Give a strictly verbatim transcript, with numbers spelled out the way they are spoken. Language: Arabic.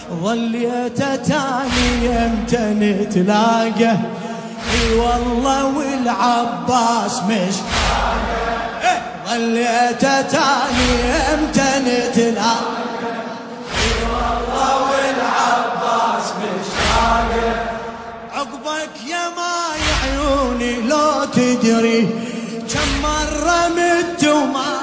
ظليت تاني يمتى نتلاقى، اي والله والعباس مش لاقى. ظليت تاني يمتى نتلاقى، اي والله والعباس مش لاقى. عقبك يا ماي عيوني لو تدري كم مرة مت وما